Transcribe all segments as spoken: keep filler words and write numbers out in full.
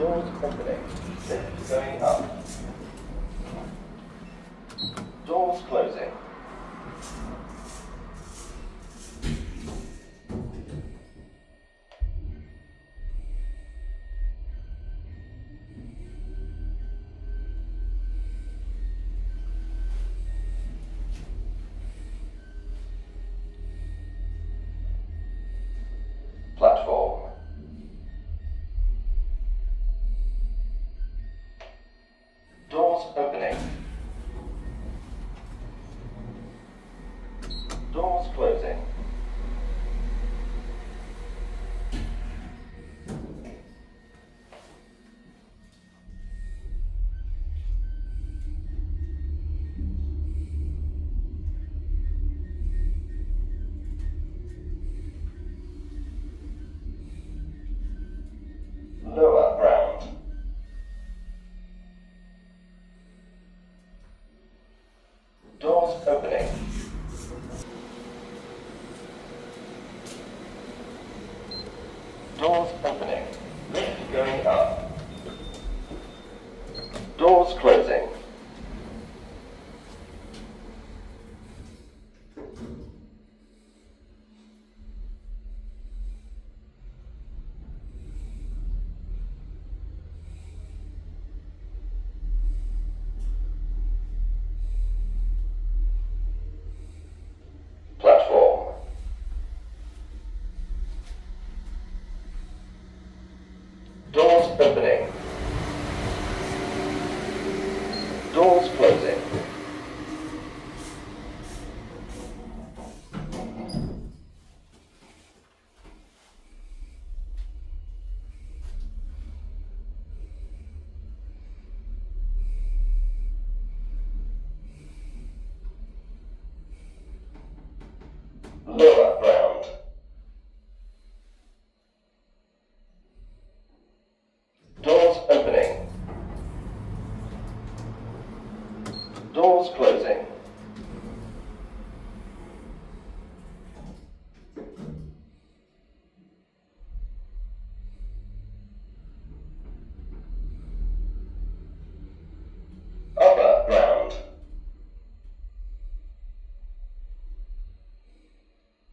Doors opening. Lift going up. Doors closing. Platform. Doors opening. Doors closing. Lower ground. Doors opening. Doors opening. Lift going up. Doors closing. Platform. Doors opening. Doors closing. Lower ground. Doors opening. Doors closing. Upper ground.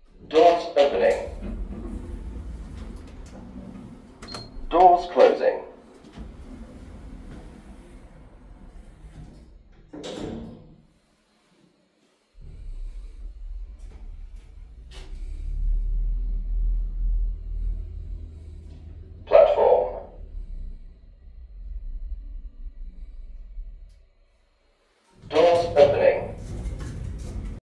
Doors opening. Doors closing.